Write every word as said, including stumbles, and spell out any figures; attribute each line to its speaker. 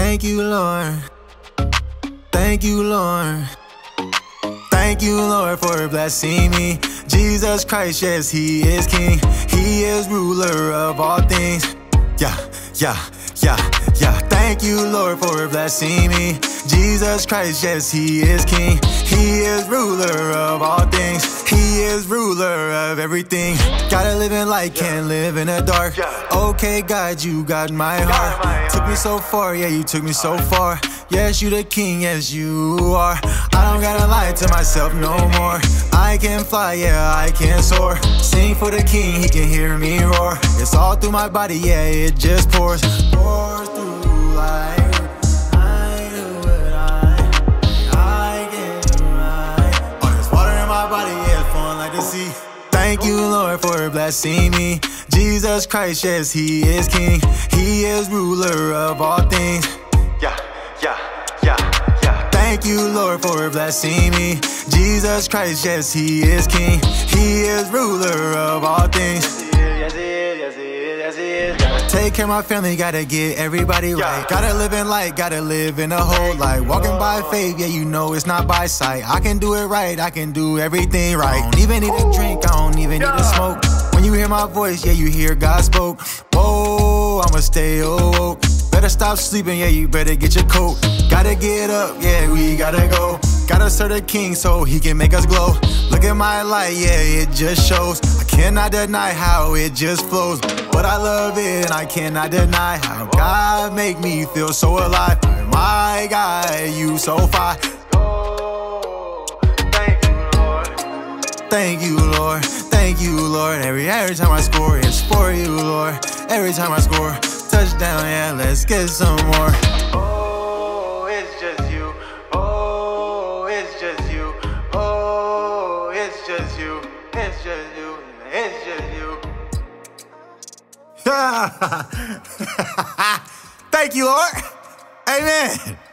Speaker 1: Thank you, Lord. Thank you, Lord. Thank you, Lord, for blessing me. Jesus Christ, yes, He is King. He is ruler of all things. Yeah, yeah, yeah, yeah. Thank you, Lord, for blessing me. Jesus Christ, yes, He is King. He is ruler of all things. He is ruler of everything. Gotta live in light, can't live in the dark. Okay, God, you got my heart. Took me so far, yeah, you took me so far. Yes, you the king, yes, you are. I don't gotta lie to myself no more. I can fly, yeah, I can soar. Sing for the king, he can hear me roar. It's all through my body, yeah, it just pours. Pours through life. I do what I, I can do right. All this water in my body, yeah, it's flowing like the sea. Thank you, Lord, for blessing me. Jesus Christ, yes, He is King. He is ruler of all things. Yeah, yeah, yeah, yeah. Thank you, Lord, for blessing me. Jesus Christ, yes, He is King. He is ruler of all things. Yes, He is, yes, He is, yes, He is. Gotta take care of my family, gotta get everybody right. Gotta live in light, gotta live in a whole life. Walking by faith, yeah, you know it's not by sight. I can do it right, I can do everything right. Don't even need a drink, I don't even need to smoke. When you hear my voice, yeah, you hear God spoke. Whoa, I'ma stay awoke. Better stop sleeping, yeah, you better get your coat. Gotta get up, yeah, we gotta go. Gotta serve the king so he can make us glow. Look at my light, yeah, it just shows. I cannot deny how it just flows. But I love it and I cannot deny how God make me feel so alive. My God, you so fine. Thank you, Lord. Thank you, Lord. Every every time I score, it's for you, Lord. Every time I score, touchdown, yeah, let's get some more. Oh, it's just you. Oh, it's just you. Oh, it's just you. It's just you. It's just you. Thank you, Lord. Amen.